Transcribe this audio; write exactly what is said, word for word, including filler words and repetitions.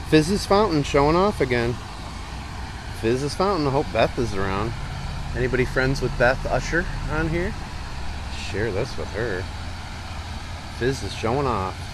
Fizz's fountain showing off again. Fizz's fountain. I hope Beth is around. Anybody friends with Beth Usher on here? Share this with her. Fizz is showing off.